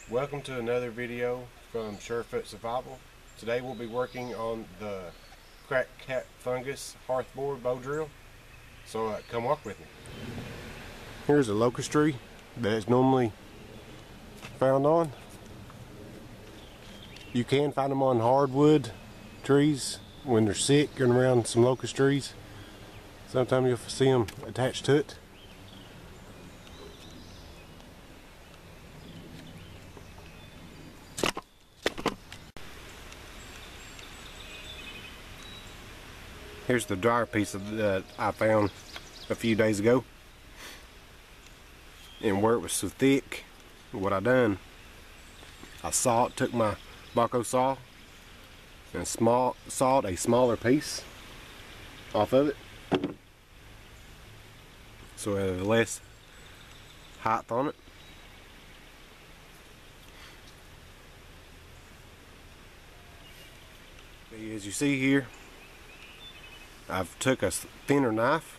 Welcome to another video from Surefoot Survival. Today we'll be working on the cracked cap fungus hearthboard bow drill. So come walk with me. Here's a locust tree that is normally found on. You can find them on hardwood trees when they're sick and around some locust trees. Sometimes you'll see them attached to it. Here's the drier piece that I found a few days ago. And where it was so thick, what I done, I took my Bahco saw and sawed a smaller piece off of it. So it had less height on it. As you see here, I've took a thinner knife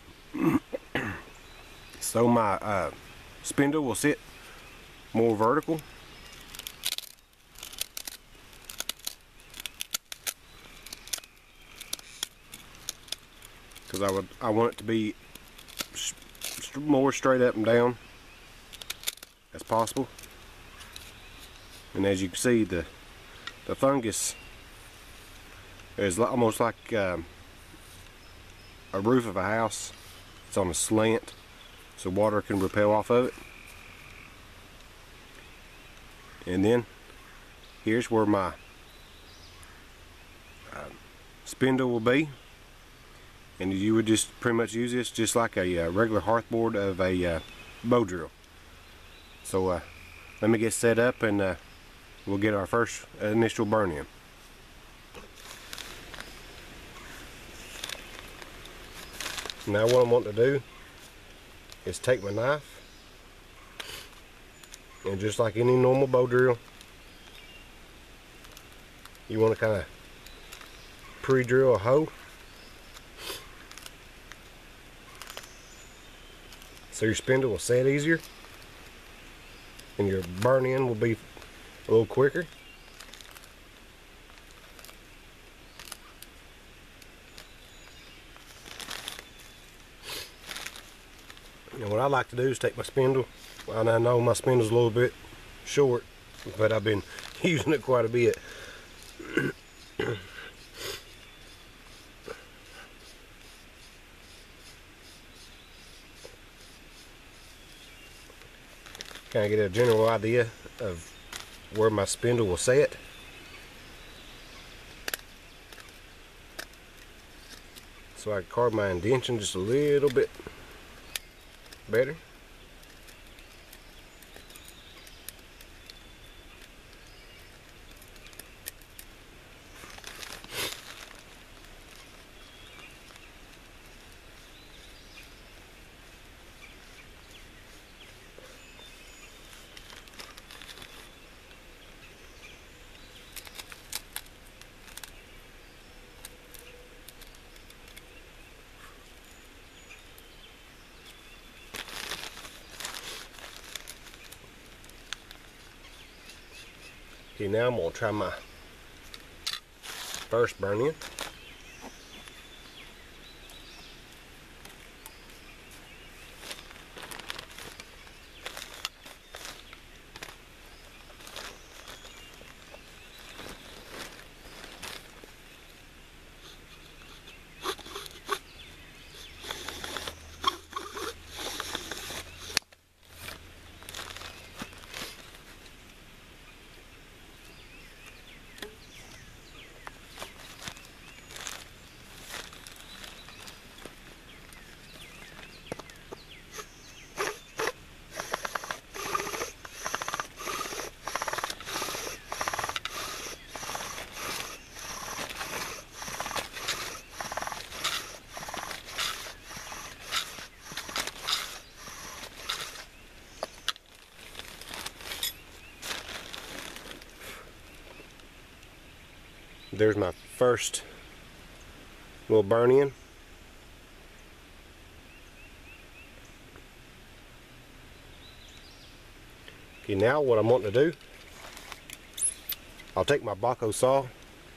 so my spindle will sit more vertical. Because I want it to be more straight up and down as possible. And as you can see, the fungus is almost like a roof of a house. It's on a slant so water can repel off of it. And then here's where my spindle will be, and you would just pretty much use this just like a regular hearthboard of a bow drill. So let me get set up and we'll get our first initial burn in. Now what I'm wanting to do is take my knife and just like any normal bow drill, you want to kind of pre-drill a hole so your spindle will set easier and your burn in will be a little quicker. And what I like to do is take my spindle, and I know my spindle's a little bit short, but I've been using it quite a bit. Kind of get a general idea of where my spindle will set. So I can carve my indentation just a little bit better. Okay, now I'm going to try my first burn in. There's my first little burn in. Okay, now what I'm wanting to do I'll take my Bahco saw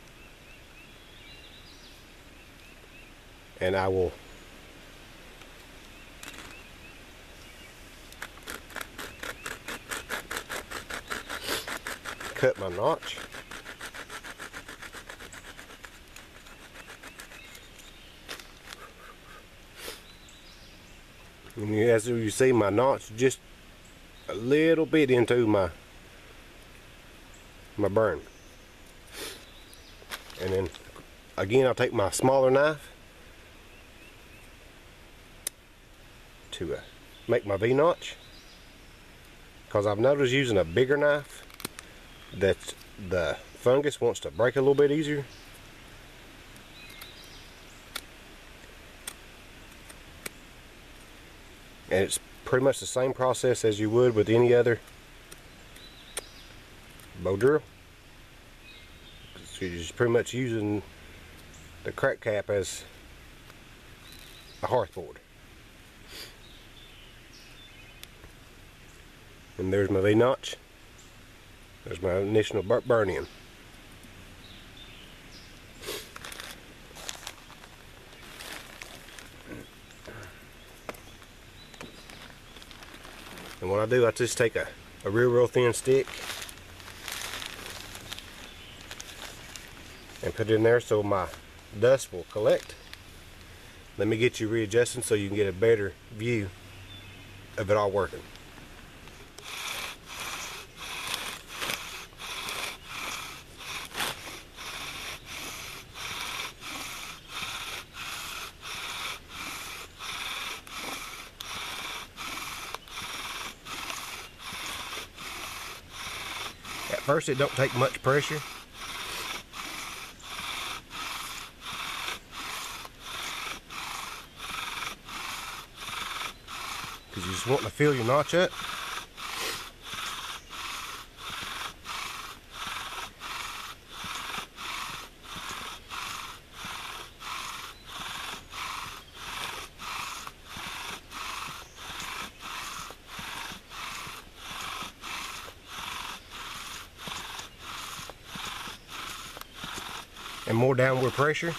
and I will cut my notch. And as you see, my notch just a little bit into my burn. And then again, I'll take my smaller knife to make my V-notch, because I've noticed using a bigger knife that the fungus wants to break a little bit easier. And it's pretty much the same process as you would with any other bow drill. So you're just pretty much using the crack cap as a hearth board. And there's my V-notch. There's my initial burn in. And what I do, I just take a real thin stick and put it in there so my dust will collect. Let me get you readjusting so you can get a better view of it all working. At first it don't take much pressure. Because you just want to fill your notch up. And more downward pressure.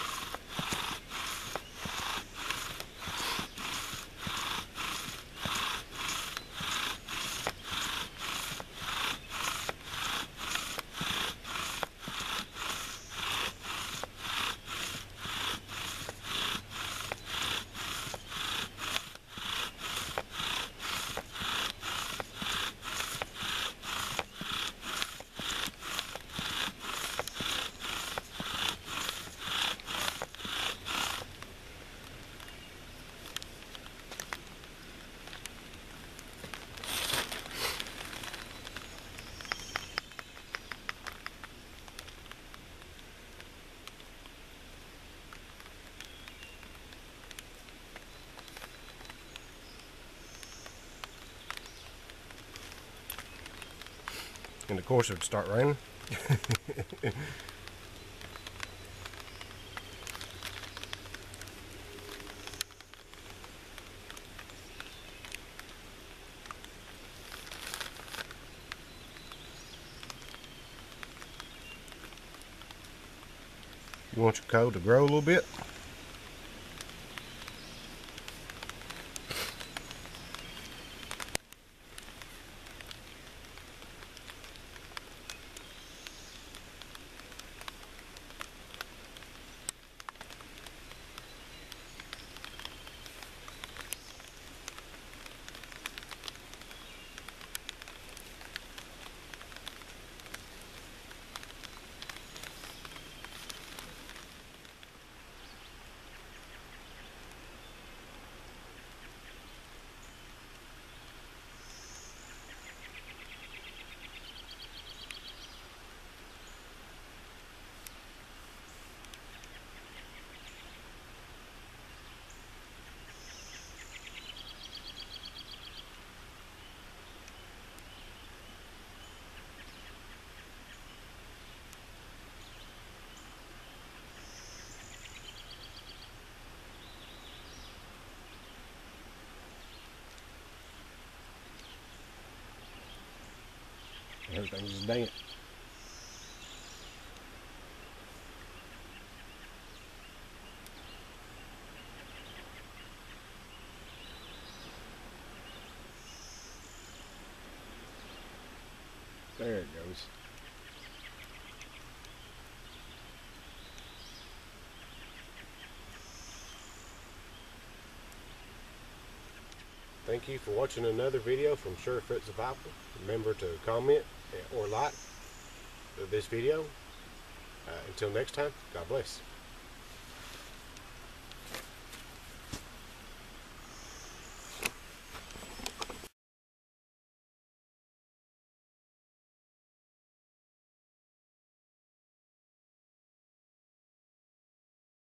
And of course it would start raining. You want your code to grow a little bit. Everything's just damp. Thank you for watching another video from Surefoot Survival. Remember to comment or like this video. Until next time, God bless.